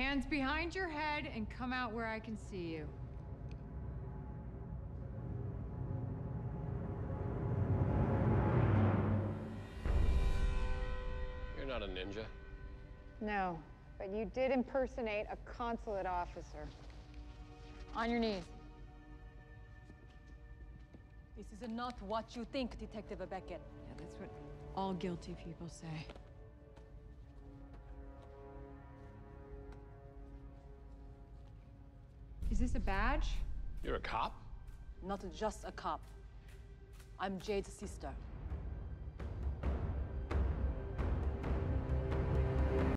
Hands behind your head and come out where I can see you. You're not a ninja. No, but you did impersonate a consulate officer. On your knees. This is not what you think, Detective Beckett. Yeah, that's what all guilty people say. Is this a badge? You're a cop? Not just a cop. I'm Jade's sister.